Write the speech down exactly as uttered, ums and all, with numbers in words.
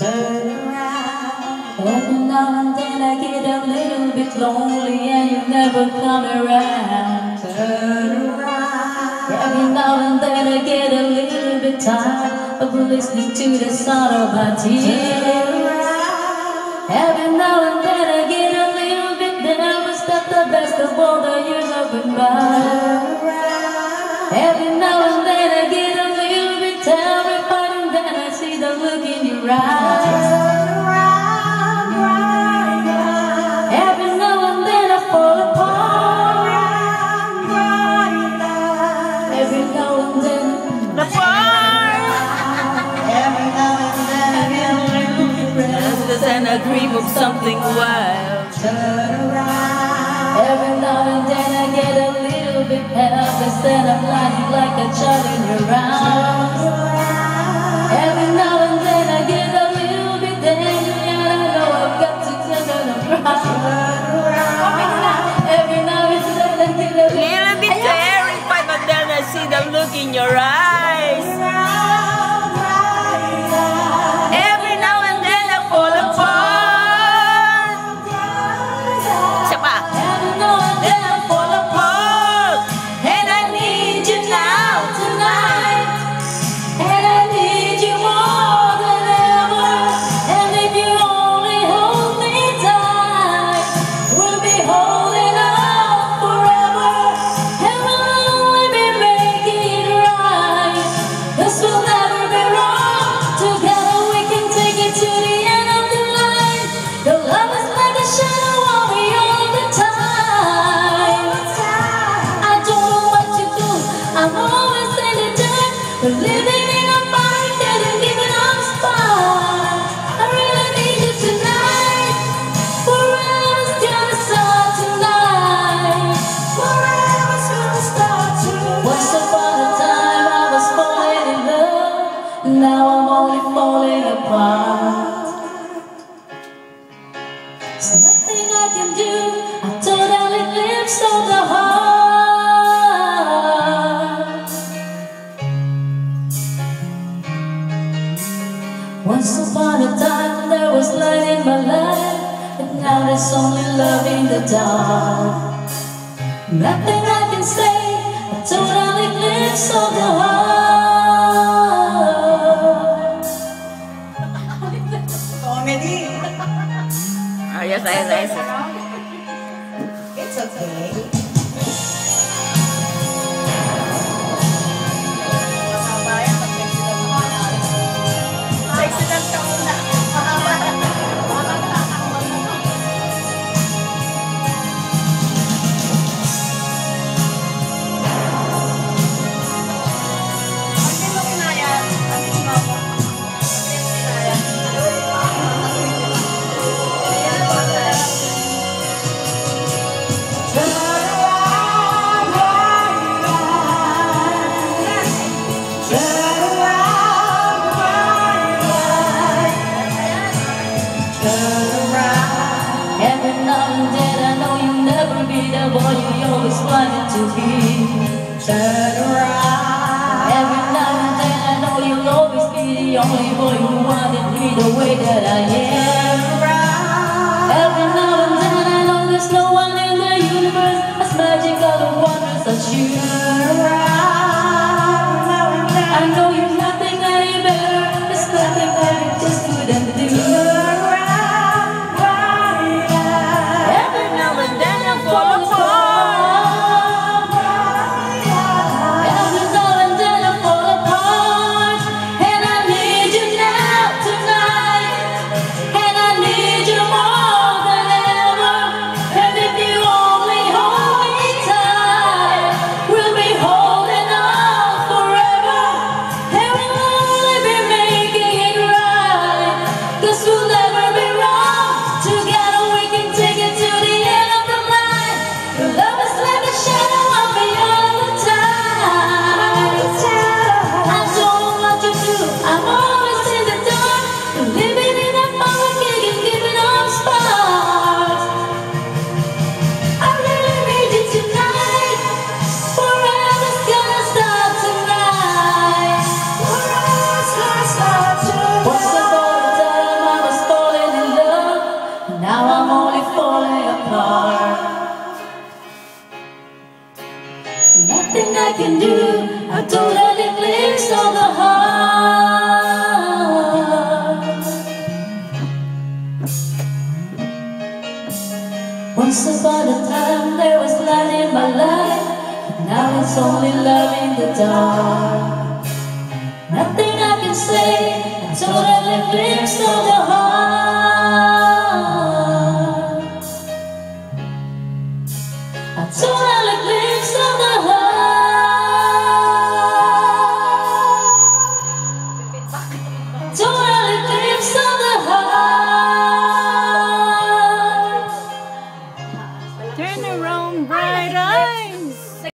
turn around. Every now and then I get a little bit lonely and you never come around. Turn around. Every now and then I get a little bit tired of listening to the sound of my tears. Every now and then I get a little bit nervous that the best of all the years have been by. Every now and then I get a little bit terrified and then I see the look in your eyes. Every now and then I fall apart. Every now and then The fire. Every now and then I get a little bit restless And I dream of something wild. turn around. Every now and then I get a little bit helpless and I'm lying like a child in your arms. Every now and then I get a little bit angry and I know I've got to turn around. Every now and then I get a Little bit terrified, but then I see the look in your eyes. Every now and then I fall apart. Siya pa. Every now and then I fall apart. And I need you now, tonight. And I need you more than ever. And if you only hold me tight, we'll be holding on forever. And we'll only be making it right. This will never be wrong. Together we can take it to the end of the line. Your love is like a shadow on me all the time. I don't know what to do. I'm always in the dark, but living in a mind that is giving up spark. I really need you tonight. Forever's gonna start tonight. Forever's gonna start tonight. Once upon a time I was falling in love. Now I'm only falling apart. There's nothing I can do. I totally live so the heart. Once upon a time there was light in my life, but now there's only love in the dark. Nothing I can say. I totally live so the heart. Comedy. Ah, yes, yes, yes. It's okay. Accident ka muna. Hindi mo kinaya. Hindi mo ako. Hindi mo kinaya. Every now and then I know you'll never be the boy you always wanted to be. Turn around. Every now and then I know you'll always be the only boy who wanted me the way that I am. Every now and then I know there's no one in the universe as magical and wondrous as you. I know you're nothing any better. There's nothing that you just couldn't do. Every now and then I fall apart. Every now and then I fall apart. And I need you now tonight. And I need you more than ever. And if you only hold me tight, we'll be holding it's only love in the dark. Nothing I can say until I glimpse of the heart. Until I glimpse of the heart. Until I glimpse of the heart. Turn around, bright eyes.